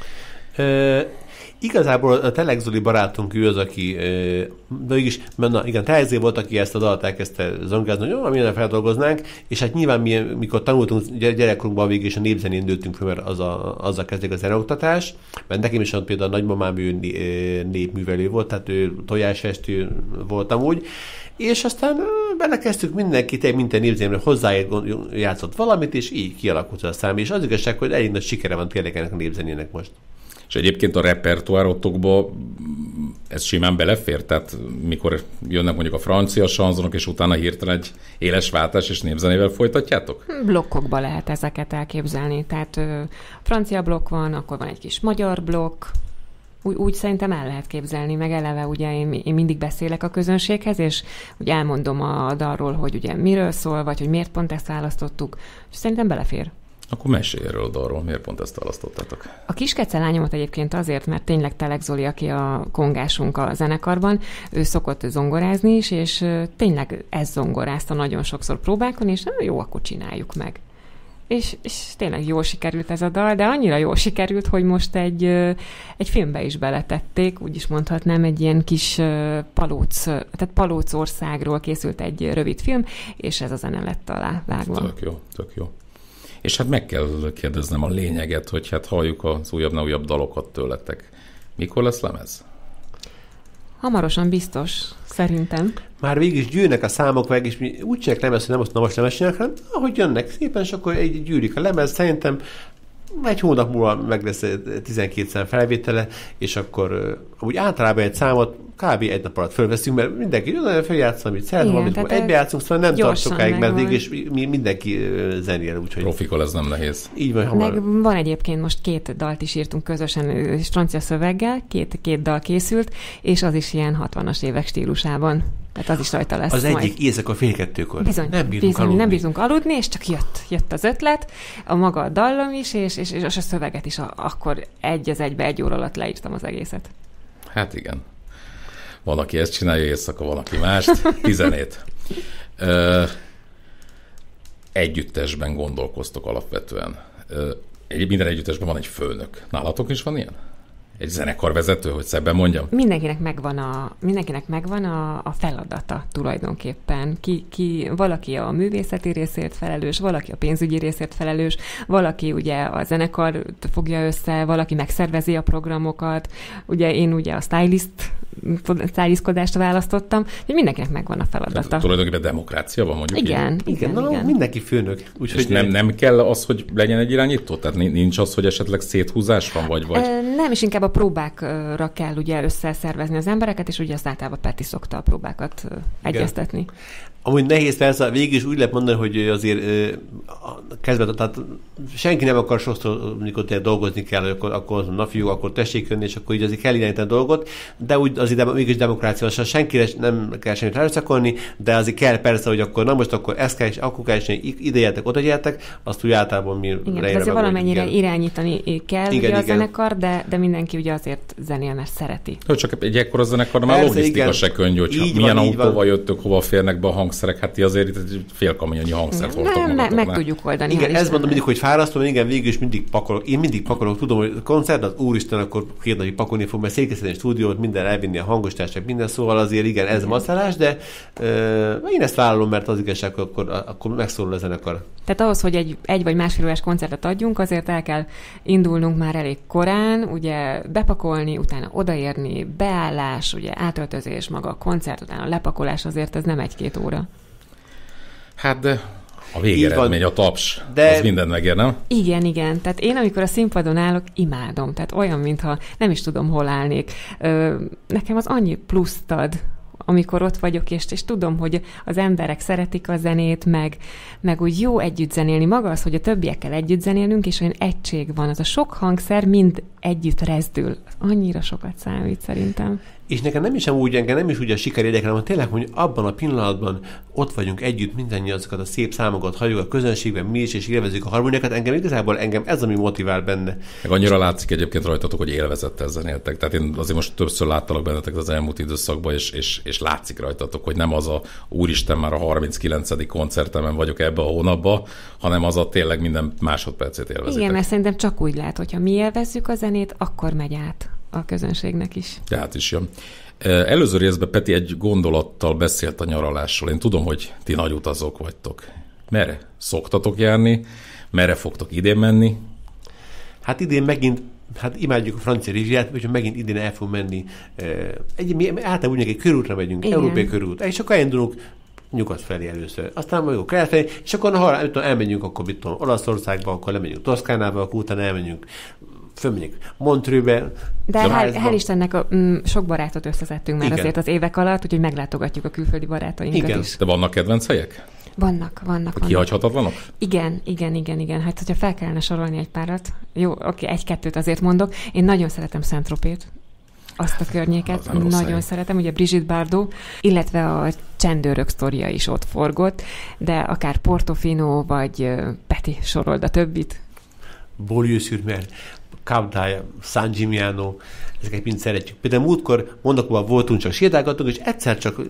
E- Igazából a Telek Zoli barátunk ő az, aki, de mégis, na igen, Telek volt, aki ezt a dalt elkezdte zongázni, hogy minden feldolgoznánk, és hát nyilván mi, mikor tanultunk gyerekkorunkban végig, és a népzenén nőttünk fel, mert az a, azzal kezdték a zeneoktatás, mert nekem is például a nagymamám ő népművelő volt, tehát ő tojásfestő volt amúgy, és aztán belekezdtük mindenki, minden népzenémre hozzájátszott valamit, és így kialakult a szám, és az igazság, hogy elég nagy sikere van tényleg ennek a népzenének most. És egyébként a repertoárotokba ez simán belefér? Tehát mikor jönnek mondjuk a francia sanzonok, és utána hirtelen egy éles váltás és népzenével folytatjátok? Blokkokba lehet ezeket elképzelni. Tehát ö, francia blokk van, akkor van egy kis magyar blokk, úgy, úgy szerintem el lehet képzelni, meg eleve ugye én, én mindig beszélek a közönséghez, és ugye elmondom a dalról, hogy ugye miről szól, vagy hogy miért pont ezt választottuk, és szerintem belefér. Akkor mesélj erről a dalról, miért pont ezt választottátok? A Kiskece lányomat egyébként azért, mert tényleg Telek Zoli, aki a kongásunk a zenekarban, ő szokott zongorázni is, és tényleg ez zongorázta nagyon sokszor próbákon, és jó, akkor csináljuk meg. És, és tényleg jól sikerült ez a dal, de annyira jól sikerült, hogy most egy, egy filmbe is beletették, úgy is mondhatnám, egy ilyen kis palóc, tehát Palócországról készült egy rövid film, és ez a zene lett alá vágva. Tök jó, tök jó. És hát meg kell kérdeznem a lényeget, hogy hát halljuk az újabb-újabb dalokat tőletek. Mikor lesz lemez? Hamarosan biztos, szerintem. Már végig is gyűlnek a számok meg, és mi úgy csinálják lemez, hogy nem azt most lemez csinálják, hanem ahogy jönnek szépen, és akkor egy gyűlik a lemez. Szerintem egy hónap múlva meg lesz tizenkét szám felvétele, és akkor úgy általában egy számot kb. Egy nap alatt fölveszünk, mert mindenki jön, feljátszom, amit szeretem, amit egybe játszunk, szóval nem tart sokáig, mert végig is mi, mindenki zenél. Úgyhogy... Profikol, ez nem nehéz. Így van, hamar. Meg van egyébként most két dalt is írtunk közösen, francia szöveggel, két, két dal készült, és az is ilyen hatvanas évek stílusában. Tehát az is rajta lesz az majd. egyik éjszaka fél kettőkor. Bizony, nem bírunk bizony, aludni. nem bízunk aludni, és csak jött, jött az ötlet, a maga a dallam is, és, és, és a szöveget is, a, akkor egy az egybe, egy óra alatt leírtam az egészet. Hát igen. Van, aki ezt csinálja éjszaka, van, aki mást. Tizenét. Ö, együttesben gondolkoztok alapvetően. Ö, egy, minden együttesben van egy főnök. Nálatok is van ilyen? Egy zenekarvezető, hogy szebben mondjam? Mindenkinek megvan a, mindenkinek megvan a, a feladata tulajdonképpen. Ki, ki, valaki a művészeti részért felelős, valaki a pénzügyi részért felelős, valaki ugye a zenekar fogja össze, valaki megszervezi a programokat. Ugye én ugye a stylist, stylistkodást választottam, hogy mindenkinek megvan a feladata. Tehát, tulajdonképpen demokrácia van, mondjuk igen, így? igen, igen. igen. Na, mindenki főnök. Úgy, és nem, nem kell az, hogy legyen egy irányító? Tehát nincs az, hogy esetleg széthúzás van, vagy... vagy... Nem, és inkább a próbákra kell ugye összeszervezni az embereket, és ugye azt általában Peti szokta a próbákat egyeztetni. Amúgy nehéz persze, végig is úgy lehet mondani, hogy azért kezdve, tehát senki nem akar sokszor, amikor te dolgozni kell, hogy akkor, akkor na fiú, akkor tessék jönni, és akkor így azért kell irányítani a dolgot, de úgy azért mégis demokrácia, szóval senkire nem kell semmit ráösszakolni, de azért kell persze, hogy akkor na most akkor ezt kell, és akkor kell, és ide gyertek, oda gyertek, azt úgy általában mi igen, azért valamennyire igen. irányítani kell igen, ugye a zenekar, de, de mindenki ugye azért zenél, mert szereti. Hogy csak egy ekkora zenekar, már logisztika se könnyű, hogy milyen van, autóval jöttök, hova férnek be a hangszerek, hát ti azért egy fél kamionnyi hangszert hordtok magatoknál. Meg tudjuk oldani. Igen, ezt mondom mindig, hogy fárasztom, igen, végül is mindig pakolok. Én mindig pakolok, tudom, hogy koncert, az úristen, akkor két napig pakolni fog, mert székeszteni stúdiót, minden elvinni a hangostársak, minden, szóval azért igen, ez macellás, de uh, én ezt vállalom, mert az igazság, akkor, akkor megszólal a zenekar. Tehát ahhoz, hogy egy, egy vagy másfél órás koncertet adjunk, azért el kell indulnunk már elég korán, ugye bepakolni, utána odaérni, beállás, ugye átöltözés, maga a koncert, utána a lepakolás, azért ez nem egy-két óra. Hát de a végeredmény, a taps, de... az mindent megér, nem? Igen, igen. Tehát én, amikor a színpadon állok, imádom. Tehát olyan, mintha nem is tudom, hol állnék. Ö, nekem az annyi pluszt ad, amikor ott vagyok, és, és tudom, hogy az emberek szeretik a zenét, meg, meg úgy jó együtt zenélni. Maga az, hogy a többiekkel együtt zenélünk, és olyan egység van. Az a sok hangszer mind együtt rezdül. Annyira sokat számít szerintem. És nekem nem is úgy, engem nem is úgy a siker érdekel, hanem tényleg, hogy abban a pillanatban ott vagyunk együtt, mindannyian azokat a szép számokat halljuk a közönségben, mi is, és élvezzük a harmóniákat. Engem igazából engem ez, ami motivál benne. Meg annyira látszik egyébként rajtatok, hogy élvezettel zenéltek. Tehát én azért most többször láttalak bennetek az elmúlt időszakban, és, és, és látszik rajtatok, hogy nem az a úristen, már a harminckilencedik koncertemen vagyok ebbe a hónapba, hanem az a tényleg minden másodpercét élvezitek. Igen, mert szerintem csak úgy lát, hogyha mi élvezzük a zenét, akkor megy át a közönségnek is. Tehát is jön. Előző részben Peti egy gondolattal beszélt a nyaralásról. Én tudom, hogy ti nagy utazók vagytok. Merre szoktatok járni? Merre fogtok idén menni? Hát idén megint, hát imádjuk a francia riviát, úgyhogy megint idén el fogunk menni. Egy, mi általában úgy egy körútra megyünk, igen. Európai körút. És akkor elindulunk nyugat felé először. Aztán majd kelet felé, és akkor ha elmegyünk, akkor mit tudom, Olaszországba, akkor lemegyünk Toszkánába, akkor utána elmegyünk fölmegyünk Montreuxbe. De hál', hál' Istennek a, m, sok barátot összeszedtünk már igen. azért az évek alatt, úgyhogy meglátogatjuk a külföldi barátainkat igen. is. De vannak kedvenc helyek? Vannak, vannak. vannak. Kihagyhatatlanok? Igen, igen, igen, igen. Hát, hogyha fel kellene sorolni egy párat, jó, oké, egy-kettőt azért mondok. Én nagyon szeretem Saint-Tropez-t, azt a környéket, az nagyon hely. Szeretem, ugye Brigitte Bardot, illetve a Csendőrök sztoria is ott forgott, de akár Portofino, vagy Peti sorold a többit. Beaulieu-sur-Mer, Cap d'Agde, San Gimignano, ezeket mind szeretjük. Például múltkor Monacóban voltunk, csak sétálgattunk, és egyszer csak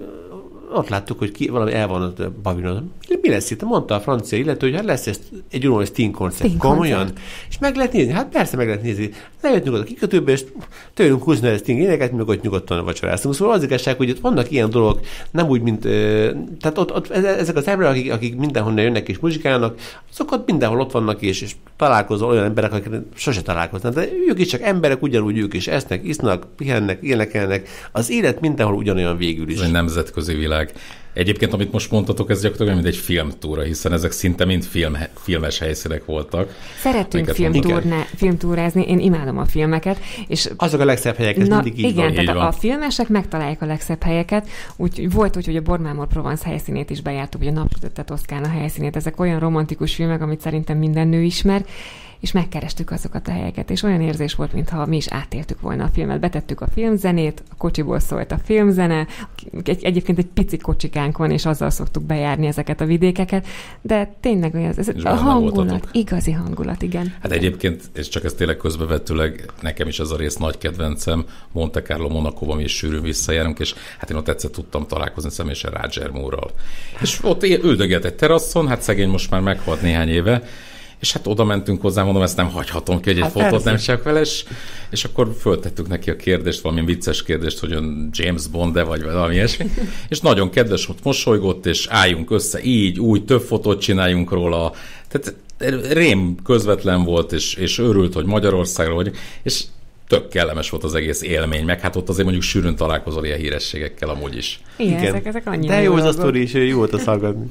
ott láttuk, hogy ki, valami el van a pavilon. Mi lesz itt? Mondta a francia illető, hogy hát lesz ez egy unalmas Sting koncert. Komolyan? És meg lehet nézni? Hát persze meg lehet nézni. Lejött nyugodt a kikötőbe, és tőlünk húzni a Sting éneket, meg ott nyugodtan vacsoráztunk. Szóval az igazság, hogy ott vannak ilyen dolgok, nem úgy, mint... Tehát ott, ott ezek az emberek, akik, akik mindenhonnan jönnek és muzsikálnak, azok ott mindenhol ott vannak, és, és találkozol olyan emberek, akik sose találkoznak. De ők is csak emberek, ugyanúgy ők is esznek, isznak, pihennek, énekelnek. Az élet mindenhol ugyanolyan végül is. Ez egy nemzetközi világ. Egyébként, amit most mondtatok, ez gyakorlatilag mint egy filmtúra, hiszen ezek szinte mind film, filmes helyszínek voltak. Szeretünk filmtúrázni, én imádom a filmeket. És azok a legszebb helyek, ez na, mindig így igen, van. tehát így a, van. a filmesek megtalálják a legszebb helyeket. Úgy, volt úgy, hogy a Bormámor Provence helyszínét is bejártuk, vagy a Napsütötte Toszkána helyszínét. Ezek olyan romantikus filmek, amit szerintem minden nő ismer, és megkerestük azokat a helyeket, és olyan érzés volt, mintha mi is átéltük volna a filmet. Betettük a filmzenét, a kocsiból szólt a filmzene, egy, egyébként egy pici kocsikánk van, és azzal szoktuk bejárni ezeket a vidékeket, de tényleg olyan, ez a hangulat, voltatok. Igazi hangulat, igen. Hát egyébként, és csak ez tényleg közbevetőleg, nekem is ez a rész nagy kedvencem, Monte Carlo, Monacóban mi is sűrűn visszajárunk, és hát én ott egyszer tudtam találkozni személyesen Roger Moore-ral. És ott üldögélt egy teraszon, hát szegény most már meghalt néhány éve, és hát oda mentünk hozzá, mondom, ezt nem hagyhatom ki, hogy egy hát fotót persze. nem csak vele, és, és akkor föltettük neki a kérdést, valami vicces kérdést, hogy ön James Bond-e, vagy valami ilyesmi, és nagyon kedves, ott mosolygott, és álljunk össze így, úgy, több fotót csináljunk róla, tehát rém közvetlen volt, és, és örült, hogy Magyarországról vagyunk, és tök kellemes volt az egész élmény, meg hát ott azért mondjuk sűrűn találkozol ilyen hírességekkel amúgy is. Igen, Igen. Ezek, ezek annyira de jó az a sztori is, jó volt a szaggatni.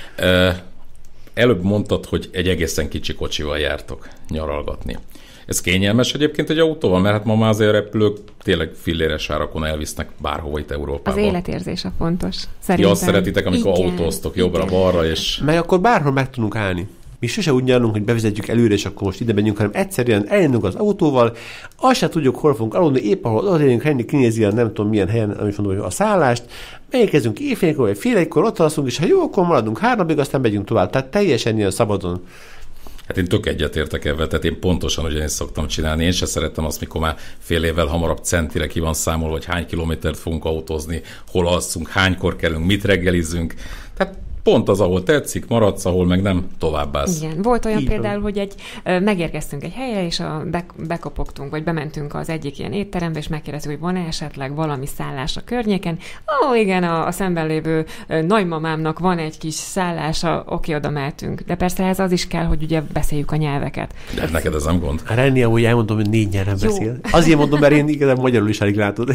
Előbb mondtad, hogy egy egészen kicsi kocsival jártok nyaralgatni. Ez kényelmes egyébként egy autóval, mert hát ma már azért repülők tényleg filléres árakon elvisznek bárhova itt Európában. Az életérzés a fontos. Szerintem. Ti azt szeretitek, amikor igen, autóztok jobbra-balra, és... Meg akkor bárhol meg tudunk állni. Mi sose úgy nyarlunk, hogy bevezetjük előre, és akkor most ide megyünk, hanem egyszerűen elindulunk az autóval, azt se tudjuk, hol fogunk aludni, épp ahol odaérünk henni, kinézi a nem tudom milyen helyen, amit mondom, hogy a szállást, megérkezünk éjfélkor, vagy fél egykor, ott alszunk, és ha jó, akkor maradunk három napig, aztán megyünk tovább. Tehát teljesen ilyen szabadon. Hát én tök egyetértek ebben, tehát én pontosan ugyanis szoktam csinálni. Én se szerettem azt, mikor már fél évvel hamarabb centire ki van számolva, hogy hány kilométert fogunk autózni, hol alszunk, hánykor kellünk, mit reggelizünk. Tehát pont az, ahol tetszik, maradsz, ahol meg nem, továbbász. Igen. Volt olyan így például, van. Hogy egy, megérkeztünk egy helyre, és a, be, bekopogtunk, vagy bementünk az egyik ilyen étterembe, és megkérdeztük, hogy van-e esetleg valami szállás a környéken. Ó, igen, a, a szemben lévő nagymamámnak van egy kis szállása, oké, oda mehetünk. De persze ez az is kell, hogy ugye beszéljük a nyelveket. De ez neked ez nem gond. Renni, ahogy elmondom, hogy négy nyelven beszél. Azért mondom, mert én igazán magyarul is alig látod.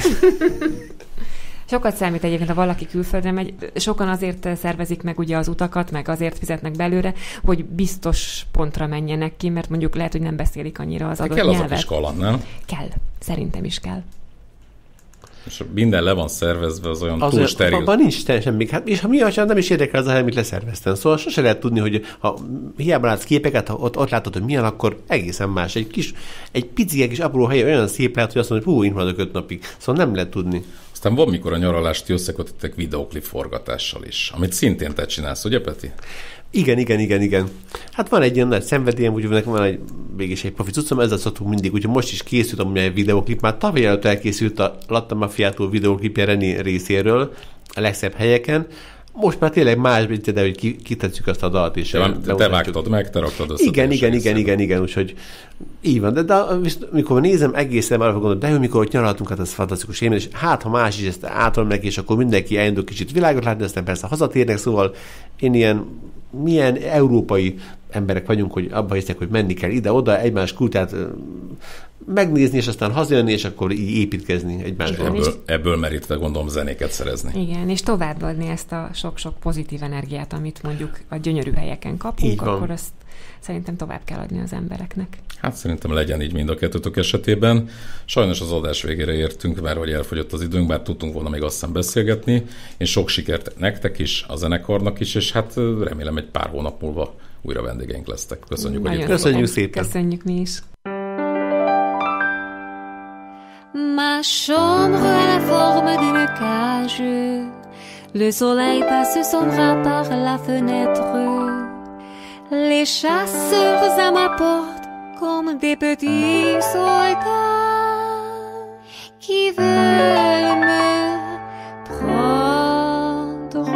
Sokat számít egyébként, ha valaki külföldre megy. Sokan azért szervezik meg ugye az utakat, meg azért fizetnek belőle, hogy biztos pontra menjenek ki, mert mondjuk lehet, hogy nem beszélik annyira az adott kell nyelvet. Kell az a kis kaland, nem? Kell. Szerintem is kell. És minden le van szervezve, az olyan az túl steril. Abban nincs semmi. Hát, és ha mi ha nem is érdekel az a hely, amit leszerveztem. Szóval sose lehet tudni, hogy ha hiába látsz képeket, ha ott, ott látod, hogy milyen, akkor egészen más. Egy kis, egy pici, kis apró hely olyan szép lehet, hogy azt mondod, hogy hú, én maradok öt napig. Szóval nem lehet tudni. Aztán van, mikor a nyaralást összekötöttek videóklip forgatással is, amit szintén te csinálsz, ugye Peti? Igen, igen, igen, igen. Hát van egy ilyen nagy szenvedélyem, úgyhogy nekem van egy, végig egy profi cuccom, ezzel szoktunk mindig, úgyhogy most is készült amúgy egy videóklip, már tavaly előtt elkészült a Latta Mafiától videóklipje Reni részéről, a legszebb helyeken. Most már tényleg más, de hogy ki, kitetszük azt a dalt is. Te, te, te vágtad meg, te raktad össze. Igen, igen, igen, igen, igen, úgyhogy így van. De, de mikor nézem, egészen arra gondolom, de hogy mikor ott nyaraltunk, hát ez fantasztikus élmény, és hát ha más is ezt átolom neki, és akkor mindenki elindul kicsit világot látni, aztán persze hazatérnek, szóval én ilyen milyen európai emberek vagyunk, hogy abba hiszek, hogy menni kell ide-oda, egymás kultát megnézni, és aztán hazajönni, és akkor így építkezni egymásból. Ebből, ebből merítve gondolom zenéket szerezni. Igen, és továbbadni ezt a sok-sok pozitív energiát, amit mondjuk a gyönyörű helyeken kapunk, akkor azt szerintem tovább kell adni az embereknek. Hát szerintem legyen így mind a kettőtök esetében. Sajnos az adás végére értünk, mert hogy elfogyott az időnk, bár tudtunk volna még azt hiszem beszélgetni. Én sok sikert nektek is, a zenekarnak is, és hát remélem egy pár hónap múlva újra vendégeink lesztek. Köszönjük, Nagyon hogy itt Köszönjük szépen. Köszönjük mi is. Ma chambre a la forme d'une cage. Le soleil passe son bras par la fenêtre. Les chasseurs à ma porte comme des petits soldats qui veulent me prendre.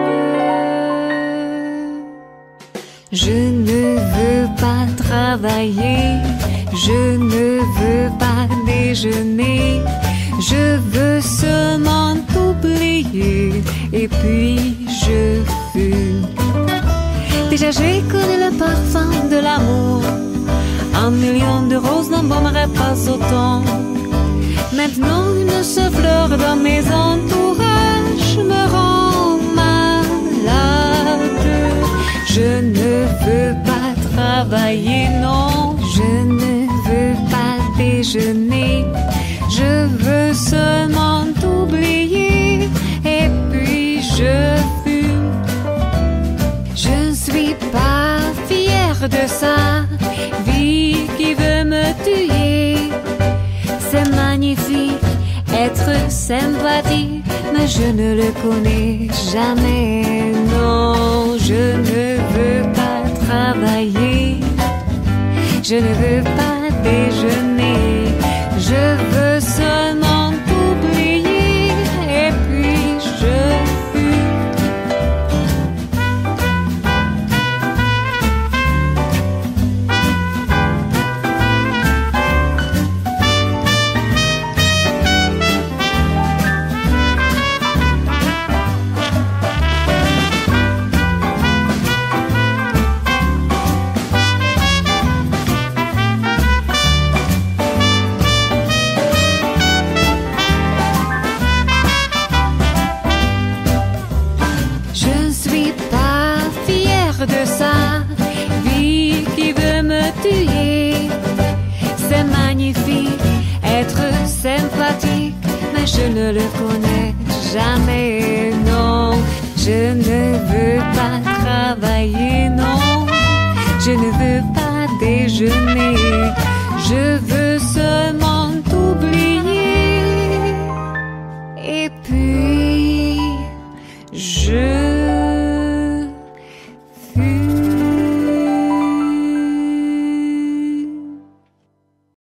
Je ne veux pas travailler, je ne veux pas déjeuner, je veux seulement oublier et puis je fume. Déjà j'ai connu le parfum de l'amour, un million de roses n'embaumerait pas autant. Maintenant une seule fleur dans mes entourages me rend malade. Je ne veux pas travailler, non, je ne veux pas déjeuner, je veux seulement oublier et puis je fume. Je ne suis pas fière de ça, vie qui veut me tuer. C'est magnifique, être sympathique, mais je ne le connais jamais, non. Je ne veux pas travailler, je ne veux pas déjeuner, je veux seulement oublier et puis je fume. De ça, vie qui veut me tuer. C'est magnifique, être sympathique, mais je ne le connais jamais, non. Je ne veux pas travailler, non. Je ne veux pas déjeuner, je veux seulement oublier. Et puis, je